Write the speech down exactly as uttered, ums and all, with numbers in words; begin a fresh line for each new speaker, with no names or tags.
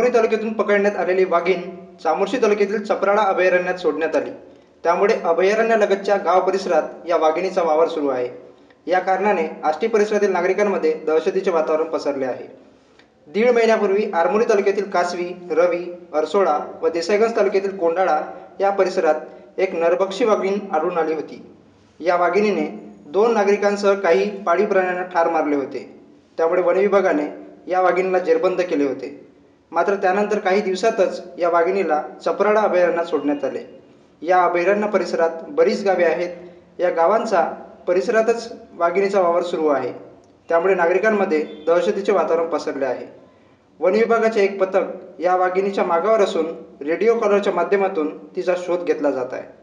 आरमोरी तालुक्यातून पकडण्यात आलेली वाघीण चामोर्शी तालुक्यातील चपराळा अभयारण्यात सोडण्यात आली। त्यामुळे अभयारण्यालगतच्या गाव परिसरात या वाघिणीचा वावर सुरू आहे। या कारणाने आष्टी परिसरातील नागरिकांमध्ये दहशतीचे वातावरण पसरले आहे। दीड महिन्यापूर्वी आरमोरी तालुक्यातील कासवी, रवी, अरसोळा व देसाईगंज तालुक्यातील कोंडाळा या परिसरात एक नरभक्षी वाघीण आढळून आली होती। या वाघिणीने दोन नागरिकांसह काही पाळीव प्राण्यांना ठार मारले होते। त्यामुळे वन विभागाने या वाघिणीला जेरबंद केले होते। मात्र त्यानंतर काही दिवसातच या वाघिणीला चपराळा अभयारण्यात सोडण्यात आले। या अभयारण्य परिसरात बरीच गावे आहेत। या गावांचा परिसरातच वाघिणीचा वावर सुरू आहे। त्यामुळे नागरिकांमध्ये दहशतीचे वातावरण पसरले आहे। वन विभागाचे एक पथक या वाघिणीच्या मागावर असून रेडिओ कॉलरच्या माध्यमातून तिचा शोध घेतला जात आहे।